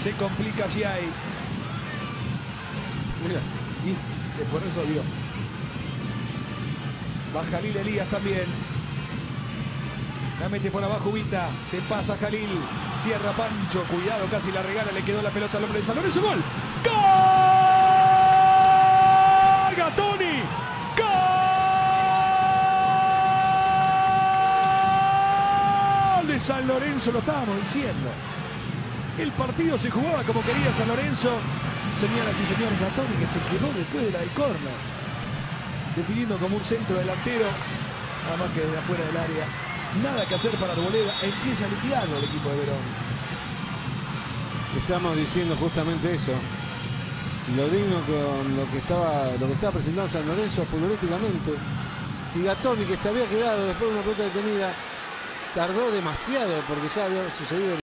Se complica Giai. Mira. Y después resolvió. Va Jalil Elías también. La mete por abajo Ubita. Se pasa Jalil. Cierra Pancho. Cuidado, casi la regala. Le quedó la pelota al hombre de San Lorenzo. ¡Gol! ¡Gol! ¡Gatoni! ¡Gol! De San Lorenzo, lo estábamos diciendo. El partido se jugaba como quería San Lorenzo. Señoras y señores, Gatoni que se quedó después de la del córner. Definiendo como un centro delantero. Nada más que desde afuera del área. Nada que hacer para Arboleda. Empieza a liquidarlo el equipo de Verón. Estamos diciendo justamente eso. Lo digno con lo que estaba presentando San Lorenzo futbolísticamente. Y Gatoni, que se había quedado después de una pelota detenida, tardó demasiado porque ya había sucedido.